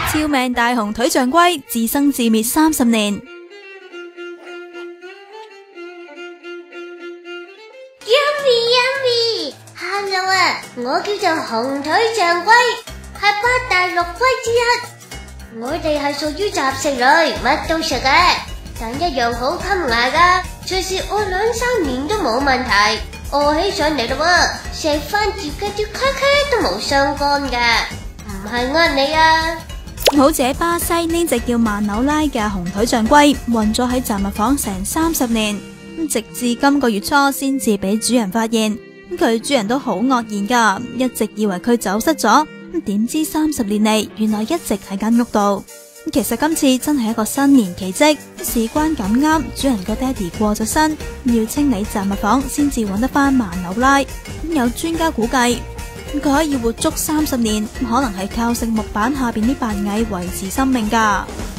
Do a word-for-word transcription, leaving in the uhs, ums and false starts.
超命大紅腿象龜自生自滅三十年。 Yummy Yummy，Hello 啊，我叫做紅腿象龜，係八大陸龜之一。我哋係屬於雜食類，乜都食嘅，但一樣好襟牙噶，隨時餓兩三年都冇問題。餓起上嚟咯喎，食翻自己啲咳咳都冇相干噶，唔係呃你啊！ 好似喺巴西呢隻叫曼紐拉嘅紅腿象龜，困咗喺雜物房成三十年，直至今個月初先至俾主人發現。佢主人都好愕然噶，一直以為佢走失咗，點知三十年嚟原來一直喺間屋度。其實今次真係一個新年奇蹟，事關咁啱，主人個爹哋過咗身，要清理雜物房先至揾得翻曼紐拉。有專家估計，佢可以活足三十年，可能係靠食木板下邊啲白蟻維持生命噶。